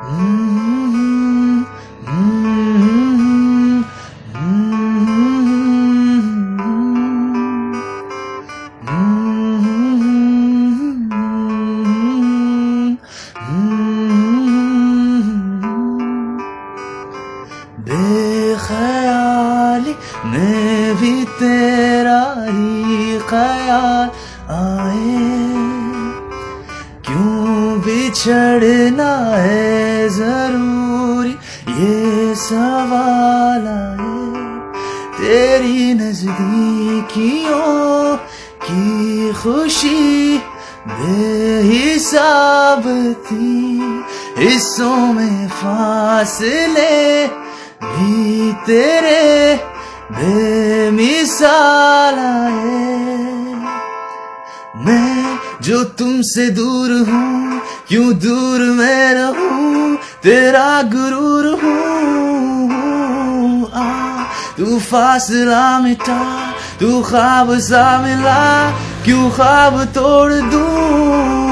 बेखयाली में भी तेरा ही ख्याल आए, क्यों बिछड़ना है जरूरी ये सवाल आए। तेरी नजदीकियों की खुशी बेहिसाब थी, हिस्सों में फासले भी तेरे बेमिसाल आए। मैं जो तुमसे दूर हूँ, क्यों दूर मैं रहूं, तेरा गुरूर हूँ। आ तू फासला मिटा, तू ख्वाब सा मिला, क्यों ख्वाब तोड़ दूं।